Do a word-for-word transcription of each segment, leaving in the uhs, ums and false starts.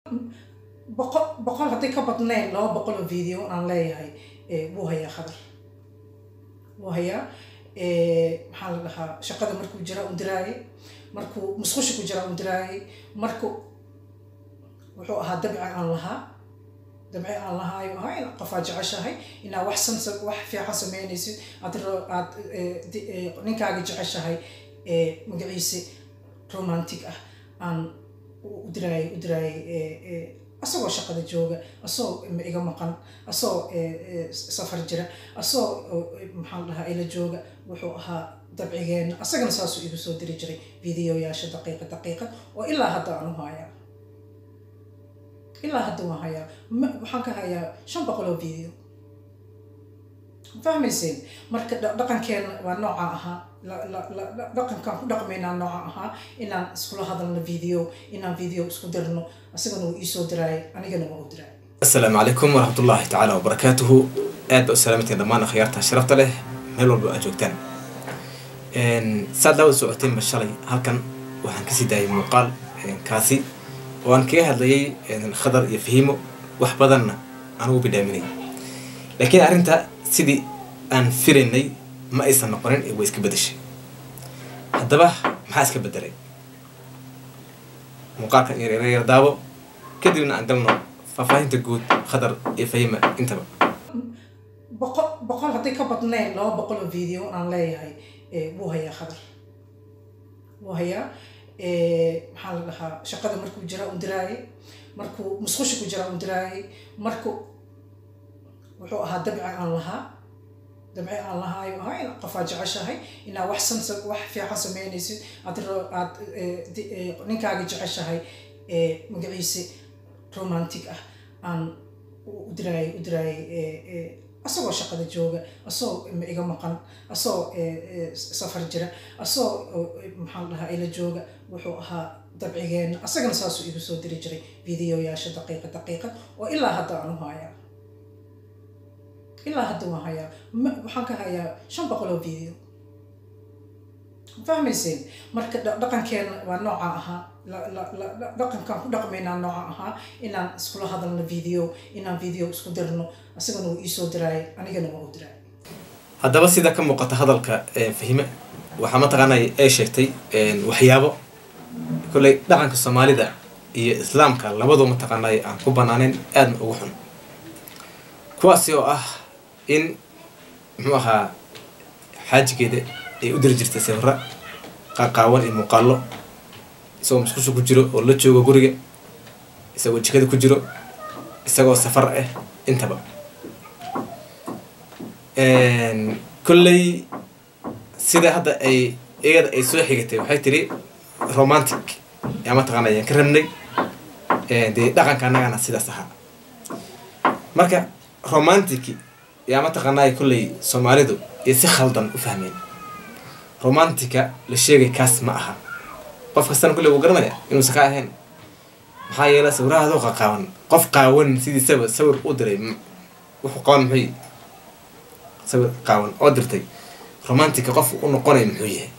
boqol boqol haddii ka badnayn laba boqol oo video aan leeyahay wuu hayaa khadar wuu hayaa maxaa la dhahaa shaqada markuu jira u diraayay markuu musqusha ku jira u diraayay markuu wuxuu ahaa dabci aan lahaa dabci aan lahaayo ahaa in qofaa jeceshahay inaa wax san wax fiican samaynaysid aad aad ninkaaga jeceshahay magaciisa romantic ah aan u diraayay u diraayay asagoo shaqada jooga asoo iga maqan asoo safar jira asoo maxaa la dhahaa ila jooga wuxuu ahaa dabcigeena asagana saasuu igu soo diri jiray videoyaasha daqiiqa daqiiqa oo ilaa hadda aan u hayaa ilaa hadda waan hayaa waxaan ka hayaa shan boqol oo video fahmayseen marka dhaqankeena waa nooca ahaa dhaqankaan ku dhaqmaynaa nooca ahaa inaan iskula hadalno video inaan video isku dirno asagana wuu iisoo diraayay anigana waa u diraayay. Assalaamu calaykum waraxmatullaahi tacaala wabarakaatuhu. aad ba u salaamateen dhammaan akhyaarta sharafta leh meel walba aad joogtaan. saad la wada socoteen shalay halkan waxaan kasii daayay muuqaal kaasi oo aan kaga hadlayay khadar iyo fahimo wax badanna aan ugu bidhaaminay laakiin arrinta sidii aan filaynay ma aysan noqonin ee way iska bedeshay. haddaba maxaa iska bedelay muuqaalkan yar yar daabo kadibna aan galno faahfaahinta guud khadar iyo fahima intaba. boqol boqol haddii ka badnayn laba boqol oo video aan leeyahay wuu hayaa khadar wuu hayaa maxaa la dhahaa shaqada markuu jira u diraayay markuu musqusha ku jira u diraayay markuu wuxuu ahaa dabci aan lahaa dabci aan lahaayo ahaa in qofaa jeceshahay inaa wax san wax fiican samaynaysid aad aad ninkaaga jeceshahay magaciisa romantic ah aan u diraayay u diraayay asagoo shaqada jooga asoo iga maqan asoo safar jira asoo maxaa la dhahaa ila jooga wuxuu ahaa dabcigeena asagana saasuu igu soo diri jiray videoyaasha daqiiqa daqiiqa oo ilaa hadda aan u hayaa ilaa hadda waan hayaa waxaan ka hayaa shan boqol oo video fahmayseen marka dhaqankeena waa nooca ahaa dhaqankaan ku dhaqmaynaa nooca ahaa inaan iskula hadalno video inaan video isku dirno asagana wuu iisoo diraayay anigana waa u diraayay. haddaba sida ka muuqata hadalka fahime waxaa mataqaanay ay sheegtay waxyaabo kolley dhaqanka soomaalida iyo islaamka labadoo mataqaanay aan ku banaaneyn aadna ugu xun kuwaasi oo ah in muxuu ahaa xaajigeeda ay u diri jirtay sawirra qaaqaawan iyo muuqaallo isagoo musqusha ku jiro oo la joogo guriga isagoo jikada ku jiro isagoo safar ah intaba kolley sida hadda ay iyada ay soo xigatay waxay tiri romantic yaa mataqaana ayaan ka rabnay dee dhaqanka annagana sidaas ahaa marka romantic yaa mataqaanaa kolley soomaalidu iyo si khaldan u fahmeen. romantica la sheegay kaas ma aha qof kastana kulley wuu garanaya inuusan ka ahayn maxaa yeelay sawirahaadoo qaqaawan qof qaawan sidiisaba sawir u diray wuxuu qaban muxuu sawir qaawan oo dirtay romantica qof u noqonay muxuu yahay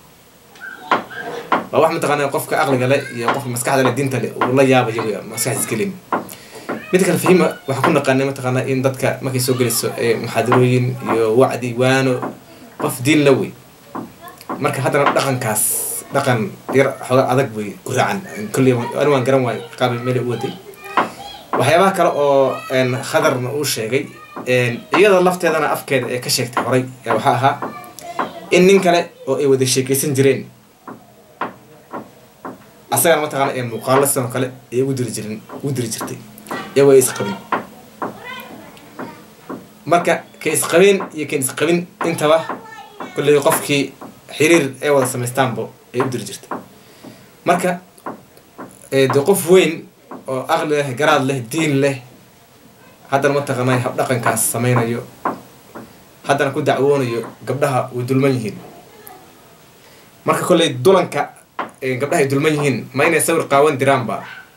waa wax mataqaanaa qofka aqliga leh iyo qofka maskaxda leh diinta leh uu la yaabayo maskaxdiis kelim. mid kale fahima waxaan ku naqaanay mataqaanaa in dadka markay soo gelayso muxaadarooyin iyo wacdi waano qof diin la wey marka haddana dhaqankaas dhaqan yar xoga adag way ku raacan kolley ani waan garan waayo qaab meel u waday. waxyaabaha kale oo khadarna uu sheegay iyada lafteedana afkeeda ee ka sheegtay horay ee waxaa ahaa in nin kale oo ay wada sheekaysan jireen asagana mataqaana ee muuqaalo sidoo kale ay ugu diri jirin ugu diri jirtay iyagoo ay isqabin. marka ka isqabeen iyo kan isqabin intaba kolley qofkii xiriir ay wada samaystaanba ay u diri jirtay. marka dee qof weyn oo aqli leh garaad leh diin leh haddana mataqaanay hab dhaqankaas samaynayo haddana ku dacwoonayo gabdhaha way dulman yihiin. marka kolley dulanka gabdhaha ay dulman yihiin ma inay sawir qaawan diraanba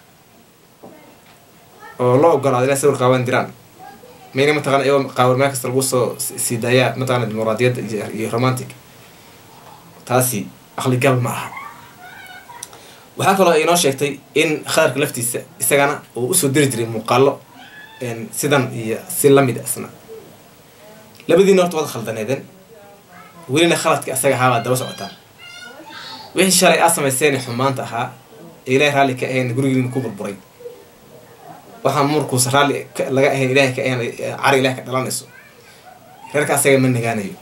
oo loo ogolaado inay sawir qaawan diraan ma inay mataqaana iyagoo qaawan meel kasta lagu soo sii daayaa mataqaana dimuqraadiyadda iyo romantic taasi aqli gal ma aha. waxaa kaloo inoo sheegtay in khadarka laftiisa isagana uu usoo diri jiray muuqaalo sidan iyo si lamid isna labadiina horta wada khaldaneedeen welina khaladka isaga ahaabaa daba socotaan wixii shalay aad samayseen xumaanta ahaa ee ilaahay raalli ka ahayn gurigiina ku burburay waxaan murkuusa raalli laga ahayn ilaahay ka ahayn cari ilahay ka dhalanayso reerka asaga ma nagaanayo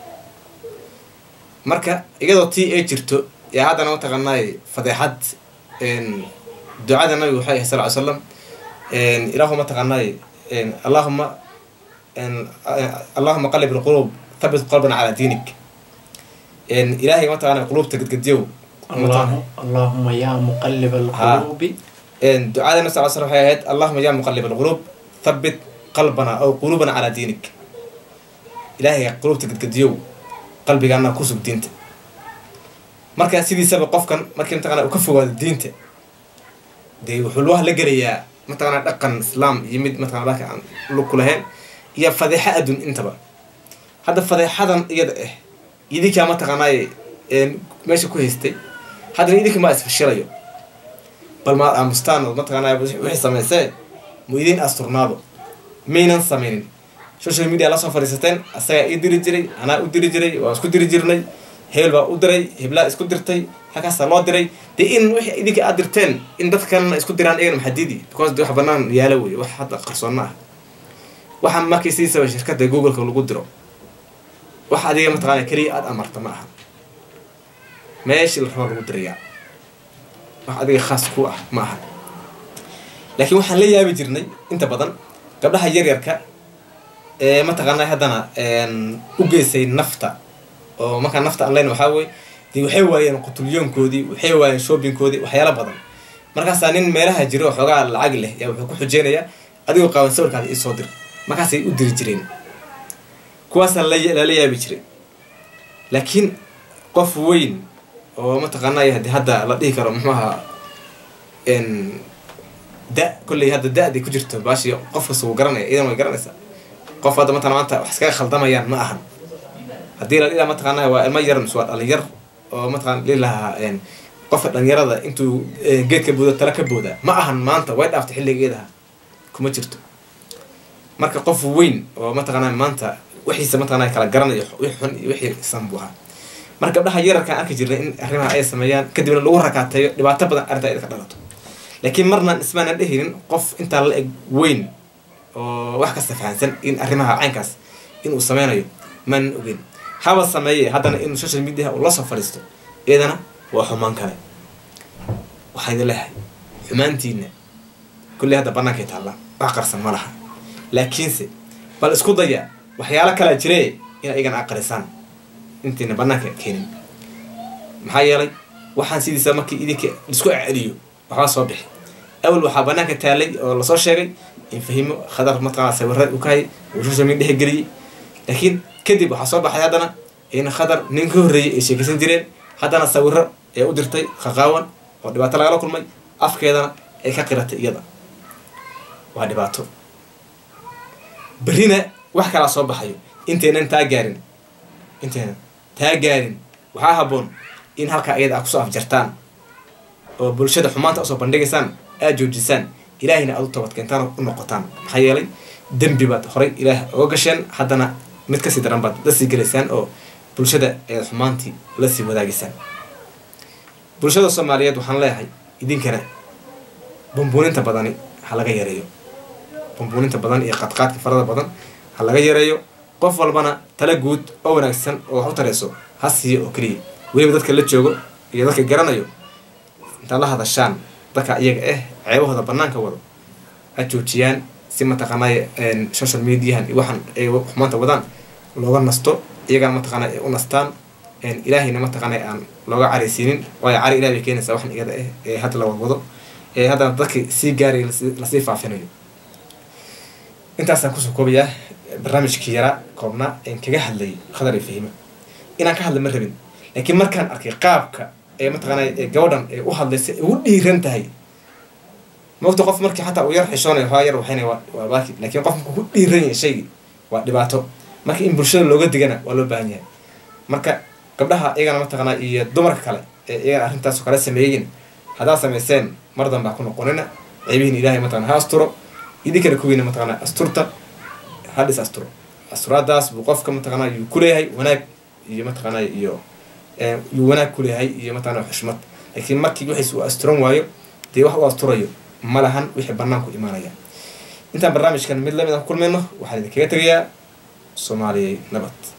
marka iyadoo tii ay jirto yaa haddana mataqaanaay fadeexad ducada nabiga waxay ahay sal ly slam ilaahu mataqaanaay allahuma allahuma qalib alqulub thabit qalbana calaa diinik ilaahay mataqaanay qulubta gadgadiyow allahuma yaa muqallib alqulubi ducada nabi sal slam waxay ahayd allahuma yaa muqallib alqulub thabit qalbana aw qulubana calaa diinik ilaahay qulubta gadgadiyow qalbigaana kusug diinta marka sidiisaba qofkan markii mataqana uu ka fogaado diinta dee wuxuu loo la gelayaa mataqana dhaqan islaam iyo mid mataqana laka aan lug ku lahayn iyo fadeexa adduun intaba hadda fadeexadan iyada ah idinkaa mataqaanay meesha ku haystay haddana idinka maa isfashilayo bal maad aamustaan oo mataqaanay wixii samaysee mu idin asturnaado maynan samaynin social media la soo fadhiisateen asagaa ii diri jiray anaa u diri jiray waan isku diri jirnay hebel baa u diray heblaa isku dirtay halkaasaa loo diray dee in wixii idinka aad dirteen in dadkanna isku diraan iyagana maxadidi because de wax banaan yaalo wey wax hadda qarsoonna ah waxaa markii sidiisaba shirkadda googleka lagu diro wax adiga mataqaana keliya aada amarta ma aha meeshii la raba lagu dirayaa wax adiga khaas ku ah ma aha laakiin waxaan la yaabi jirnay inta badan gabdhaha yaryarka ee mataqaanaa haddana u geysay nafta oo markaa nafta aan leyn waxaa wey dee waxay waayeen qutulyoonkoodii waxay waayeen shoppingkoodii waxyaala badan markaasaa nin meelaha jiro xoogaa lacag leh yaa wuxuu ku xujeynayaa adigoo qaawan sawirkaada ii soo dir markaasay u diri jireen kuwaasaa lala yaabi jiray laakiin qof weyn oo mataqaanay hadii hadda la dhihi karo muxuu ahaa da kolley hadda da-day ku jirto baashi qof kasta wuu garanaya idan way garanaysaa qof hadda mataqana maanta wax iskaga khaldamayaan ma ahan haddii la dhihaa mataqaanaa waa ilmo yar mise waa dhalinyar oo mataqana dhihi lahaa qofka dhalinyarada intuu geedka booda tala ka boodaa ma ahan maanta way dhaaftay xilligeedaha kuma jirto marka qof weyn oo mataqaanaa maanta wixiisa mataqaanaa kala garanayo wixii xun iyo wixii san buu ahaa marka gabdhaha yararkaan arki jirnay in arrimaha ay sameeyaan kadibna lagu rakaateeyo dhibaato badan arrintaa ida ka dhalato laakiin marnaan ismaanan dhehinin qof intaa la eg weyn oo wax kasta fahansan in arrimaha caynkaas inuu sameynayo maanan ogeyn haba sameeye haddana inuu social media uu la soo fadhiisto iyadana waa xumaan kale waxaa idin leehay xumaantiina kulley hadda bannaankay taalla wax qarsan ma laha laakiinse bal isku daya waxyaalo kalaa jiree in ayagana aqrisaan intiina bannaanka keenin maxaa yeelay waxaan sidiisa markii idinka isku celiyo waxbaa soo bixi awal waxaa bannaanka taalay oo lasoo sheegay in fahimo khadar mataqana sawirad u kahay uu social media geliyey laakiin kadib waxaa soo baxay haddana in khadar nin ka horreeyay ay sheekaysan jireen haddana sawiro ee u dirtay khaqaawan oo dhibaato lagala kulmay afkeedana ay ka qiratay iyada waa dhibaato berrina wax kalaa soo baxayo intaynan taa gaarin intaynan taa gaarin waxaa habboon in halkaa iyada aad kusoo afjartaan oo bulshada xumaanta usoo bandhigaysaan aad joojisaan ilaahayna aad u toobadkeentaan u noqotaan maxaa yeelay dembi baad horay ilaah oga gasheen haddana mid kasii daran baad la sii gelaysaan oo bulshada eed xumaantii la sii wadaagaysaan bulshada soomaaliyeed waxaan leeyahay idinkana bumbuuninta badani ha laga yareeyo bumbuuninta badan iyo qadqaadka farada badan ha laga yareeyo qof walbana tala guud oo wanaagsan oo wax u tareyso ha siiyo oo keliya weliba dadka la joogo iyo dadka garanayo intaad la hadashaan dadka iyaga ah ceebahooda banaanka wado ha joojiyaan si mataqaanay social mediahan iyo waxaan ay xumaanta wadaan looga nasto iyagana mataqaanay ay u nastaan ilaahayna mataqaanay aan looga caraysiinin waayo cari ilaah bay keenaysaa waxan iyada ah ee hadda la wadwado ee haddana dadka sii gaaray lasii faafinayo intaasaan kusoo koobayaa barnaamijkii yaraa koobnaa een kaga hadlayay khadar iyo fahima inaan ka hadla ma rabin laakiin markaan arkay qaabka ee mataqaanay gabadhan ee u hadlaysa ay ugu dhiiran tahay maogta qof markii xataa uu yar xishoonayo waa yar waxayna waa baaki laakiin qof markuu ku dhiiran yahay shaygii waa dhibaato marka in bulshada looga digana waa loo baahan yahay marka gabdhaha iyagana mataqaanaa iyo dumarka kale ee iyagana arrintaas kale sameeyeen haddaad samayseen mar danbaa ku noqonina ceebihiin ilaahay mataqana ha asturo idinkana kuwiina mataqana asturta hadhis asturo asturaadaas buu qofka mataqana yuu kuleeyahay wanaag iyo mataqana iyo yuu wanaag kuleeyahay iyo mataqana xushmad laakiin markii wixiis uu asturan waayo dee wax uu asturayo ma lahan wixii banaanku imaanaya intaan barnaamijkan mid lamid ah ku kulmayno waxaan idinkaga tegayaa Soomaaliya nabad